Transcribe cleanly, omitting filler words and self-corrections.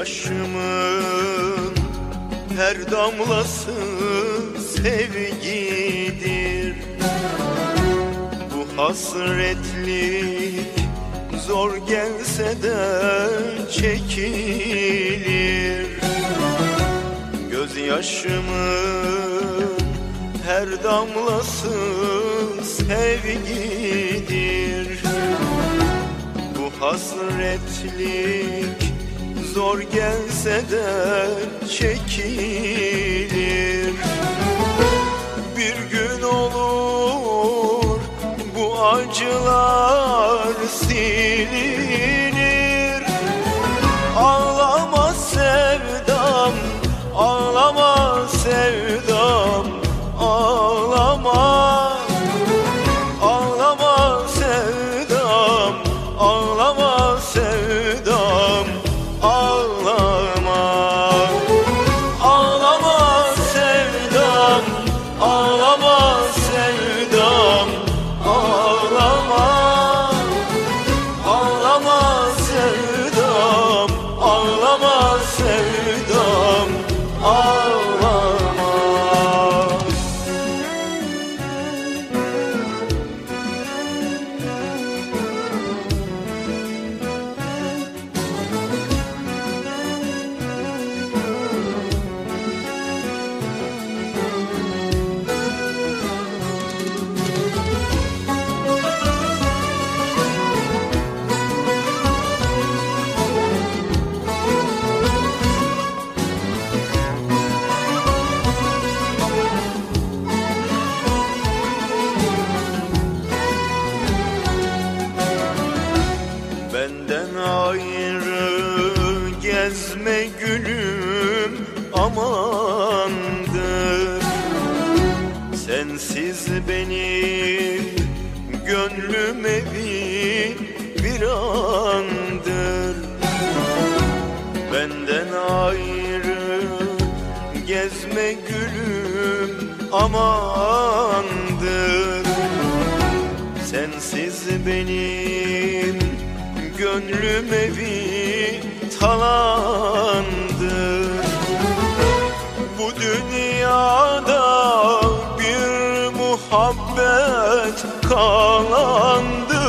Gözyaşımın her damlası sevgidir. Bu hasretlik zor gelse de çekilir. Gözyaşımın her damlası sevgidir. Bu hasretlik zor gelse de çekilir. Bir gün olur bu acılar silinir. Ağlama sevdam, ağlama sevdam, ağlama. Ağlama sevdam, ağlama sevdam, ağlama. Ağlama sevdam, ağlama sevdam, ağlama. Ağlama sevdam, ağlama sevdam, ağlama. Benden ayrı gezme gülüm amandır. Sensiz benim gönlüm evi bir andır. Benden ayrı gezme gülüm amandır. Sensiz benim gönlüm evi talandır. Bu dünyada bir muhabbet kalandır.